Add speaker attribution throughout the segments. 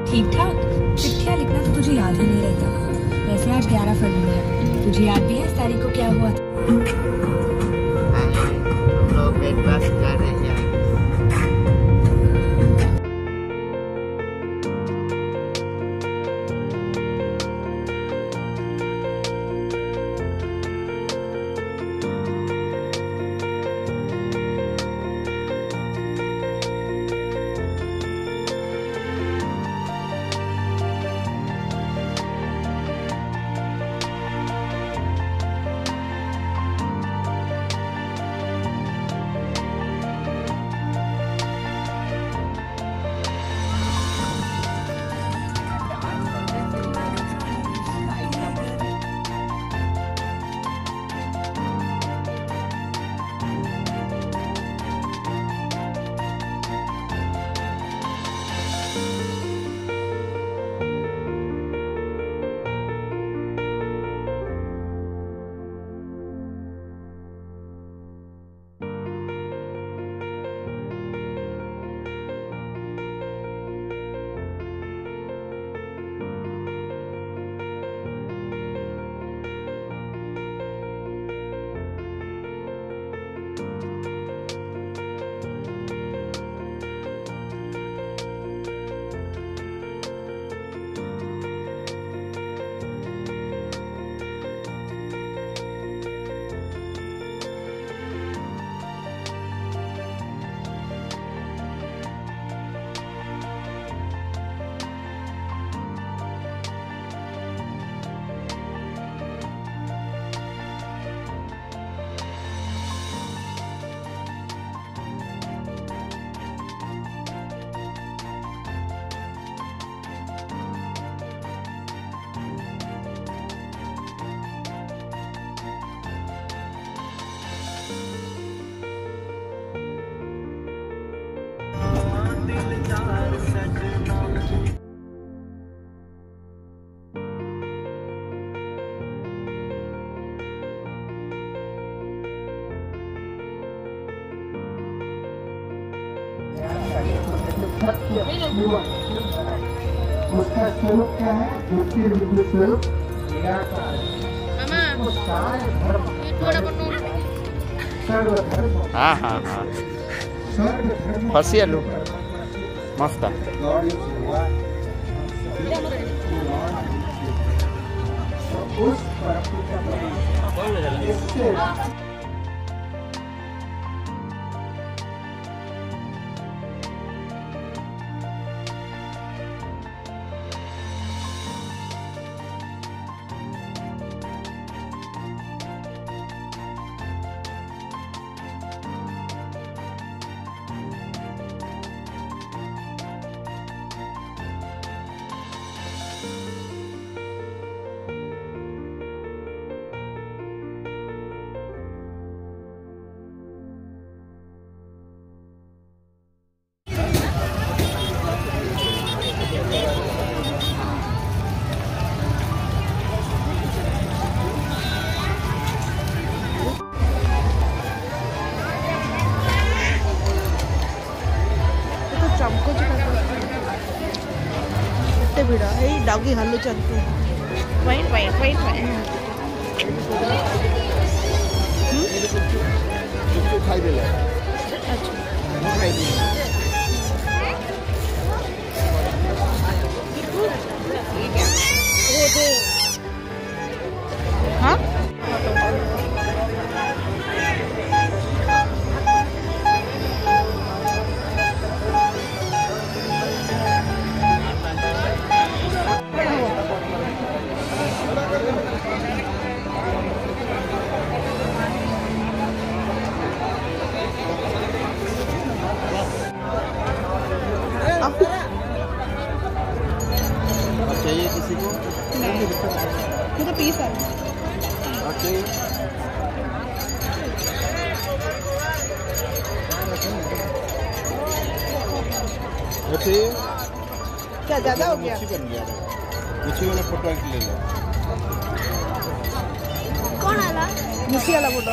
Speaker 1: ठीक ठाक। चिट्ठियाँ लिखना तो तुझे याद ही नहीं रहता। वैसे आज 11 फरवरी है, तुझे याद भी है इस तारीख को क्या हुआ था?
Speaker 2: हम लोग वेदव्यास जा रहे हैं।
Speaker 3: उसका स्वरूप क्या है? स्वरूप
Speaker 2: हाँ हाँ हाँ फसियालु मस्त
Speaker 4: भिड़ा है डॉगी हल्लू चलते वाइट वाइट वाइट वाइट
Speaker 3: खाई दे
Speaker 4: हाँ
Speaker 3: चाहिए किसी को?
Speaker 4: नहीं तो पीस है।
Speaker 3: चाहिए
Speaker 4: क्या ज्यादा हो गया?
Speaker 3: बन गया मुझे वाला फोटो ले लो।
Speaker 4: कौन आला? मुझे वाला फोटो।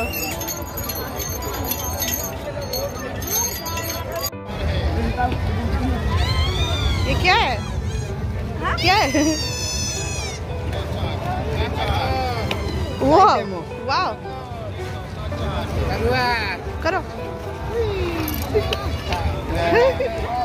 Speaker 4: ये क्या है? क्या है? वाह वाह करो